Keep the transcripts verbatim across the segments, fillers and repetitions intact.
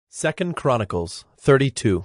Second Chronicles thirty-two.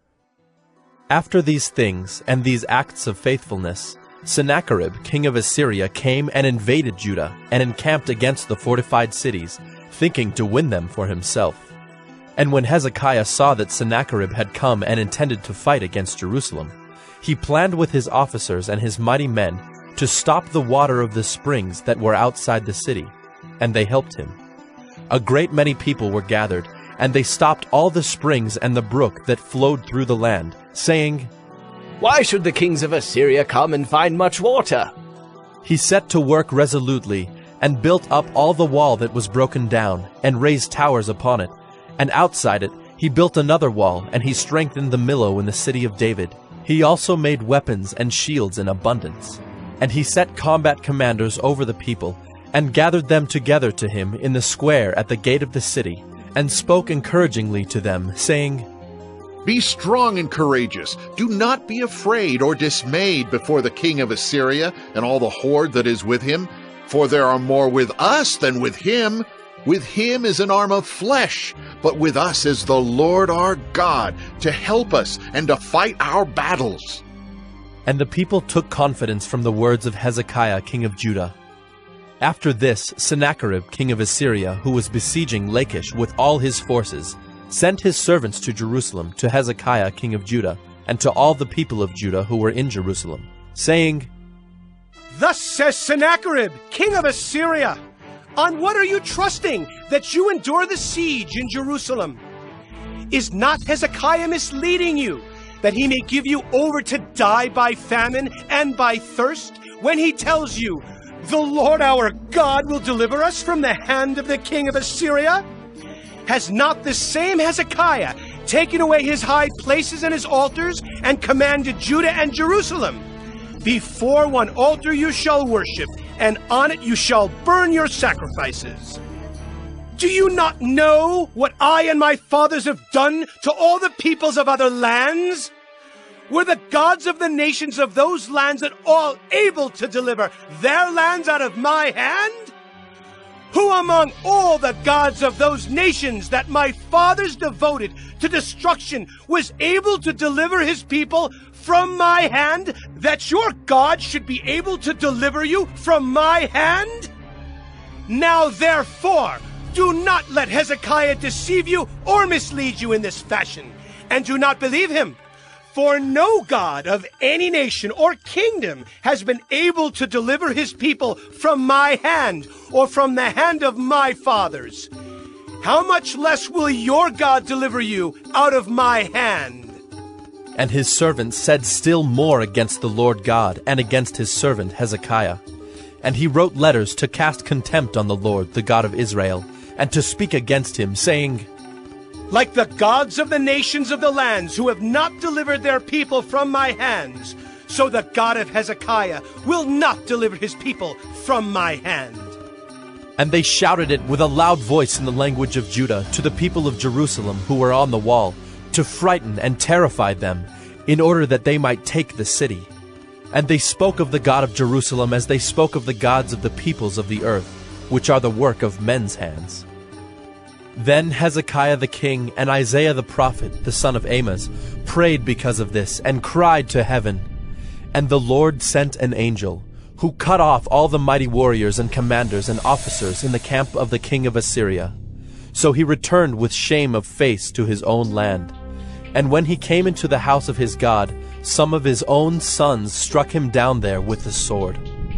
After these things and these acts of faithfulness, Sennacherib king of Assyria came and invaded Judah and encamped against the fortified cities, thinking to win them for himself. And when Hezekiah saw that Sennacherib had come and intended to fight against Jerusalem, he planned with his officers and his mighty men to stop the water of the springs that were outside the city, and they helped him. A great many people were gathered, and they stopped all the springs and the brook that flowed through the land, saying, "Why should the kings of Assyria come and find much water?" He set to work resolutely, and built up all the wall that was broken down, and raised towers upon it. And outside it he built another wall, and he strengthened the Millo in the city of David. He also made weapons and shields in abundance. And he set combat commanders over the people, and gathered them together to him in the square at the gate of the city, and spoke encouragingly to them, saying, "Be strong and courageous. Do not be afraid or dismayed before the king of Assyria and all the horde that is with him, for there are more with us than with him. With him is an arm of flesh, but with us is the Lord our God, to help us and to fight our battles." And the people took confidence from the words of Hezekiah king of Judah. After this, Sennacherib king of Assyria, who was besieging Lachish with all his forces, sent his servants to Jerusalem to Hezekiah king of Judah, and to all the people of Judah who were in Jerusalem, saying, "Thus says Sennacherib, king of Assyria, on what are you trusting that you endure the siege in Jerusalem? Is not Hezekiah misleading you, that he may give you over to die by famine and by thirst, when he tells you, 'The Lord our God will deliver us from the hand of the king of Assyria'? Has not the same Hezekiah taken away his high places and his altars, and commanded Judah and Jerusalem? Before one altar you shall worship, and on it you shall burn your sacrifices. Do you not know what I and my fathers have done to all the peoples of other lands? Were the gods of the nations of those lands at all able to deliver their lands out of my hand? Who among all the gods of those nations that my fathers devoted to destruction was able to deliver his people from my hand, that your God should be able to deliver you from my hand? Now therefore, do not let Hezekiah deceive you or mislead you in this fashion, and do not believe him. For no God of any nation or kingdom has been able to deliver his people from my hand, or from the hand of my fathers. How much less will your God deliver you out of my hand?" And his servants said still more against the Lord God and against his servant Hezekiah. And he wrote letters to cast contempt on the Lord, the God of Israel, and to speak against him, saying, "Like the gods of the nations of the lands who have not delivered their people from my hands, so the God of Hezekiah will not deliver his people from my hand." And they shouted it with a loud voice in the language of Judah to the people of Jerusalem who were on the wall, to frighten and terrify them, in order that they might take the city. And they spoke of the God of Jerusalem as they spoke of the gods of the peoples of the earth, which are the work of men's hands. Then Hezekiah the king and Isaiah the prophet, the son of Amoz, prayed because of this, and cried to heaven. And the Lord sent an angel, who cut off all the mighty warriors and commanders and officers in the camp of the king of Assyria. So he returned with shame of face to his own land. And when he came into the house of his God, some of his own sons struck him down there with the sword.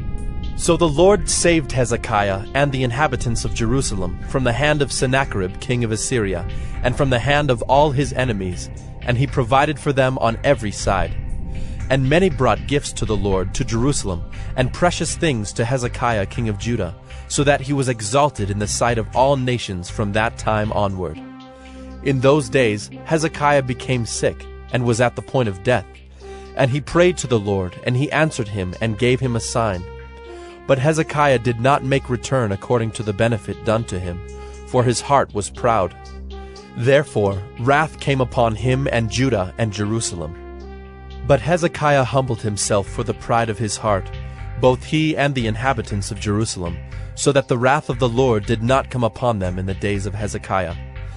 So the Lord saved Hezekiah and the inhabitants of Jerusalem from the hand of Sennacherib king of Assyria, and from the hand of all his enemies, and he provided for them on every side. And many brought gifts to the Lord to Jerusalem, and precious things to Hezekiah king of Judah, so that he was exalted in the sight of all nations from that time onward. In those days Hezekiah became sick, and was at the point of death. And he prayed to the Lord, and he answered him, and gave him a sign. But Hezekiah did not make return according to the benefit done to him, for his heart was proud. Therefore wrath came upon him and Judah and Jerusalem. But Hezekiah humbled himself for the pride of his heart, both he and the inhabitants of Jerusalem, so that the wrath of the Lord did not come upon them in the days of Hezekiah.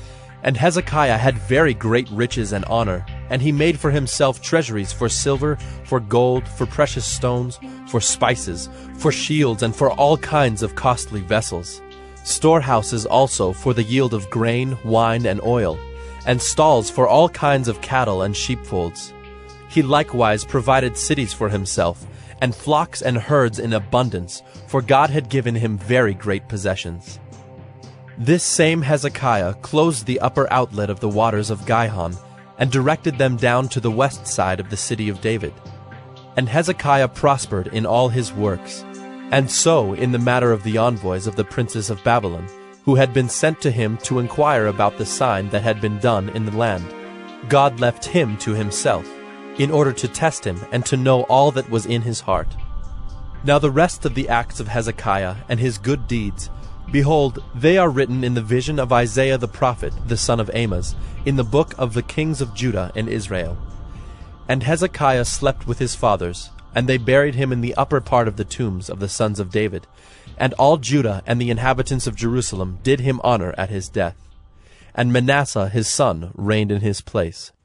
And Hezekiah had very great riches and honor, and he made for himself treasuries for silver, for gold, for precious stones, for spices, for shields, and for all kinds of costly vessels. Storehouses also for the yield of grain, wine, and oil, and stalls for all kinds of cattle and sheepfolds. He likewise provided cities for himself, and flocks and herds in abundance, for God had given him very great possessions. This same Hezekiah closed the upper outlet of the waters of Gihon, and directed them down to the west side of the city of David. And Hezekiah prospered in all his works, and so in the matter of the envoys of the princes of Babylon, who had been sent to him to inquire about the sign that had been done in the land. God left him to himself, in order to test him and to know all that was in his heart. Now the rest of the acts of Hezekiah and his good deeds, behold, they are written in the vision of Isaiah the prophet, the son of Amoz, in the book of the kings of Judah and Israel. And Hezekiah slept with his fathers, and they buried him in the upper part of the tombs of the sons of David. And all Judah and the inhabitants of Jerusalem did him honor at his death. And Manasseh his son reigned in his place.